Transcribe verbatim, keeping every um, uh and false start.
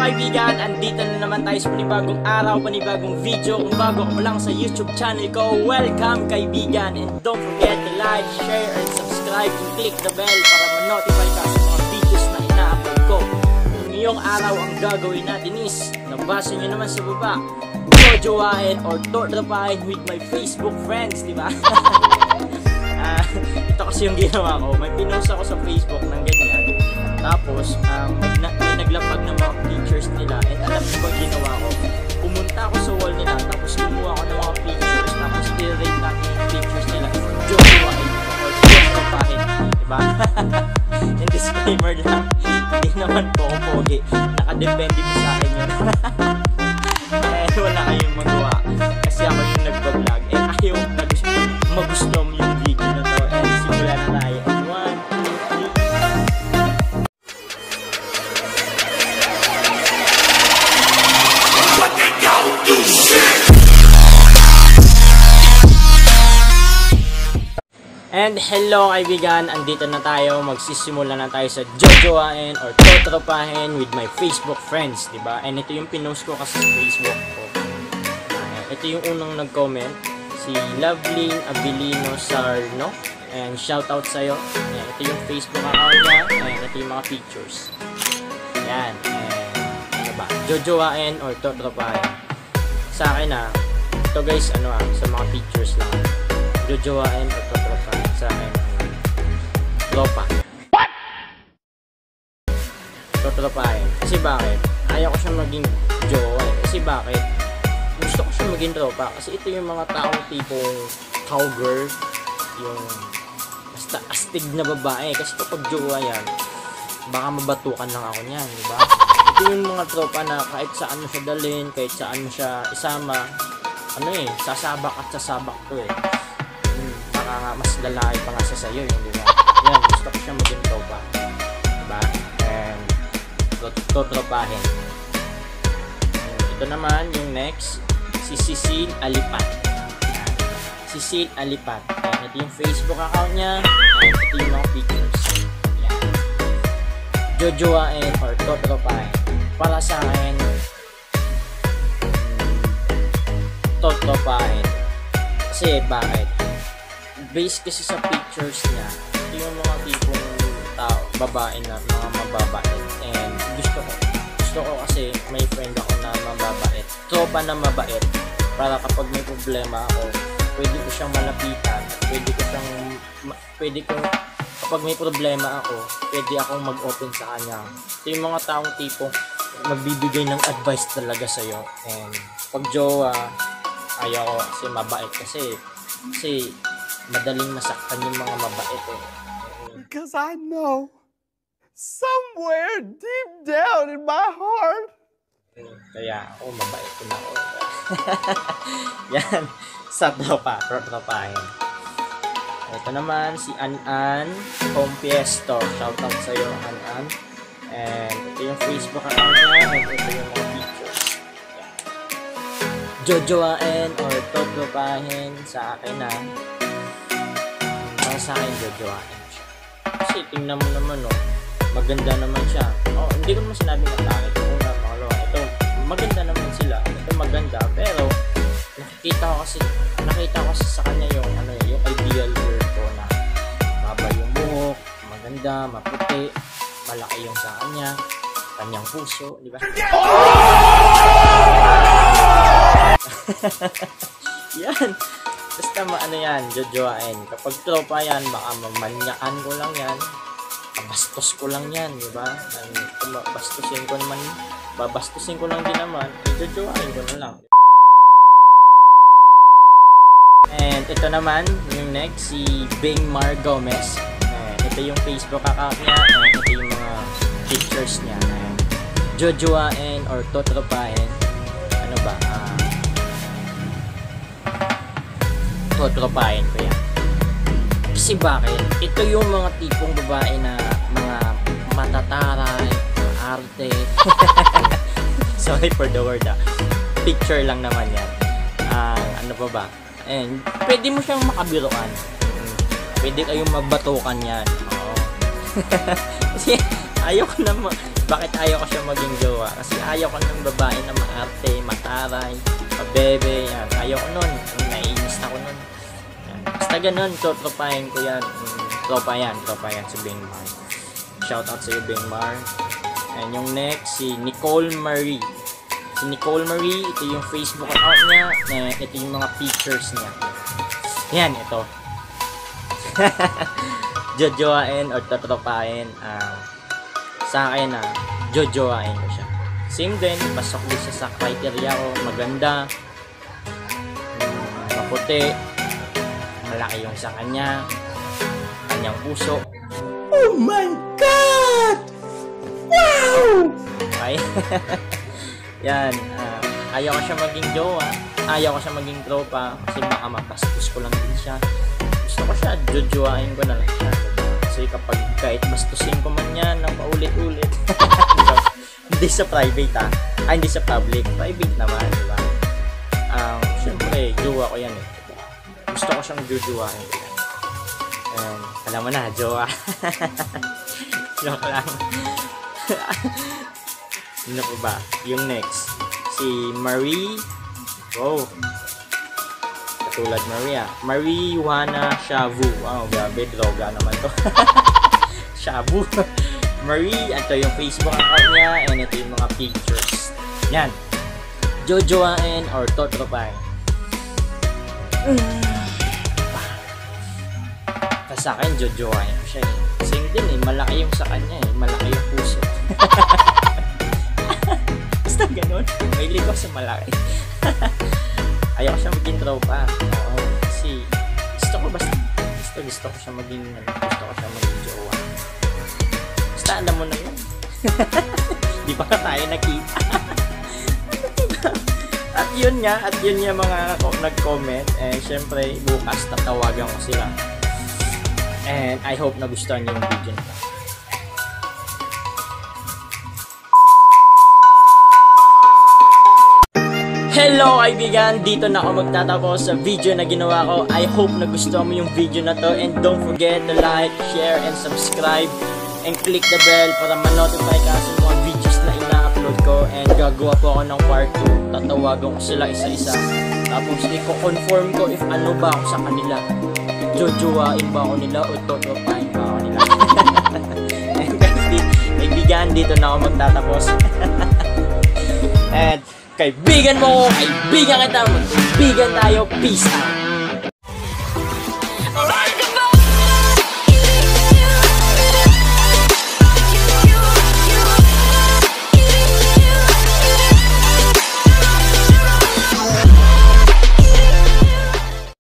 kaibigan, andito na naman tayo sa panibagong araw, panibagong video. Kung bago ka pa lang sa YouTube channel ko, welcome kaibigan. And don't forget to like, share, and subscribe, and click the bell para ma-notify ka sa mga videos na ina-upload ko. Ngayong araw ang gagawin natin is, nabasa nyo naman sa baba, jojowain or tortrapahin with my Facebook friends, di ba? uh, ito kasi yung ginawa ko, may pinost ako sa Facebook ng ganyan. Tapos, um, may, na, may naglapag ng mga pictures nila. And alam niyo ba ginawa ko? Pumunta ako sa wall nila, tapos kumuha ako ng mga pictures, tapos i-rate natin yung pictures nila. Jojowain or tortrapahin, diba? And disclaimer lang, hindi naman po ako pogi. Nakadepende po sa akin yun. Eh, wala kayong magawa. Kasi ako yung nagpa-vlog. And ayaw magusto mo yung video na to. And simula na tayo. One, two, three. But they don't do shit! And hello kaibigan, andito na tayo, magsisimula na tayo sa jojowain or tortrapahin with my Facebook friends, diba? And ito yung pinost ko kasi sa Facebook ko. Uh, ito yung unang nag-comment, si Loveline Abilino Sarno. And shoutout sa'yo. And ito yung Facebook account niya, and ito yung mga pictures. Yan, and ano ba? Jojowain or tortrapahin. Sa akin ah, ito guys, ano ah, sa mga pictures lang. Jojowain or tortrapahin sa akin, tropa. What? Tortrapahin. Kasi bakit? Ayaw ko siya maging jowa. Kasi bakit? Gusto ko siya maging tropa. Kasi ito yung mga taong tipong cowgirl. Yung basta astig na babae. Kasi kapag jowa yan, baka mabatukan lang ako niyan, diba? Ito yung mga tropa na kahit saan mo siya dalhin, kahit saan mo siya isama, ano eh, sasabak at sasabak to eh. Nga mas lalaki pa nga siya sa'yo yung diba? Yan, gusto ko siya maging tropa, diba? And totropahin. Ito naman yung next, si Cecile Alipat. Yan. Cecile Alipat. Yan, ito yung Facebook account niya. Yan, ito yung mga pictures. Yan. Jojowain or totropahin. Para sa akin, totropahin. Kasi bakit? Based kasi sa pictures niya, ito yung mga tipong tao, babae na mga mababait. And gusto ko, gusto ko kasi may friend ako na mababait. Tropa na mabait. Para kapag may problema ako, pwede ko siyang malapitan. Pwede ko siyang, pwede ko, kapag may problema ako, pwede akong mag-open sa kanya. Ito yung mga taong tipong magbibigay ng advice talaga sa'yo. And pag jowa, ayaw ko kasi mabait kasi, kasi, madaling masaktan yung mga mabait eh. Because I know somewhere deep down in my heart. Kaya ako mabait ko na ako. Yan. Sa tropa. Tropahin. Ito naman si An-An Compiesto. Shoutout sa'yo An-An. And ito yung Facebook account niya. And ito yung mga pictures. Jojowain or totropahin sa akin na sa akin jojowain siya. Kasi tingnan mo naman oh, maganda naman siya. Oh, hindi ko naman sinabi na pangit. Una, pangalawa, ito maganda naman sila. Ito maganda, pero nakikita ko kasi nakita ko kasi sa kanya yung ano yung ideal girl ko na baba yung buhok, maganda, maputi, malaki yung sa kanya, kanyang puso, di ba? Yan. Basta maano yan, jojowain. Kapag tropa yan, baka mamanyakan ko lang yan. Babastos ko lang yan, di ba? Kung babastusin ko naman, babastusin ko lang din naman, jojowain ko na lang. And ito naman, yung next, si Bing Mar Gomez. And ito yung Facebook account niya, and ito yung mga pictures niya. And jojowain or totropahin. Ano ba? Ah, totropahin ko yan. Kasi bakit? Ito yung mga tipong babae na mga matataray, maarte. Sorry for the word ah. Picture lang naman yan. Uh, ano pa ba? And pwede mo siyang makabiruan. Pwede kayong magbatukan yan. Oo. Kasi ayoko na Bakit ayaw ko siya maging jowa? Kasi ayaw ko ng babae na maarte, mataray, pabebe, yan. Ayaw ko nun. Naiinis na ko nun. Yan. Basta ganun, so, tropahin ko yan. Mm, tropa yan, tropa yan si Bing Mar. Shoutout sa iyo, Bing Mar. And yung next, si Nicole Marie. Si Nicole Marie, ito yung Facebook account niya. Eh, ito yung mga pictures niya. Yan, ito. Jojoain or tatropahin. Uh, sa akin na, uh, jojoain ko siya. Same din, pasok din siya sa criteria ko. Maganda. Um, maputi. Malaki yung sa kanya. Kanyang puso. Oh my God! Wow! Okay. Yan. Uh, ayaw ko siya maging jowa. Ayaw ko siya maging tropa. Kasi baka mapastos ko lang din siya. Gusto ko siya, jojoain ko na lang siya. Kasi kapag kahit bastusin ko man yan ng paulit-ulit. Hindi sa private ha. Ah, hindi sa public. Private naman, di ba? Um, Siyempre, jowa ko yan eh. Gusto ko siyang jojoain ko yan. And, alam mo na, jowa. Joke lang. Ano po ba? Yung next. Si Marie. Oh. Katulad Maria. Marijuana Shavu. Wow, grabe. Droga naman to. Shavu. Marie. Ito yung Facebook account niya. And ito yung mga pictures. Yan. Jojoain or totropahin. Kasi sa akin, jojoain ko siya eh. Same din eh. Malaki yung sa kanya eh. Malaki yung puso. Basta ganun. May ligaw sa malaki. Ayaw ko siya maging tropa. Oo. Kasi gusto ko basta gusto, gusto ko siya maging gusto ko siya maging jowa. Basta alam mo na yun. Di pa ka tayo nakita. At yun nga, at yun nga mga nag-comment. Eh, syempre, bukas tatawagan ko sila. And I hope nagustuhan niyo yung video nito. Hello kaibigan! Dito na ako magtatapos sa video na ginawa ko. I hope nagustuhan mo yung video na to. And don't forget to like, share, and subscribe. And click the bell para ma-notify ka sa mga videos na ina-upload ko. And gagawa po ako ng part two. Tatawagan ko sila isa-isa. Tapos i-confirm ko if ano ba ako sa kanila. Jojoain ba ako nila o totropahin ba ako nila. And guys, kaibigan, dito na ako magtatapos. And kaibigan mo, kaibigan kita, magkaibigan tayo, peace out!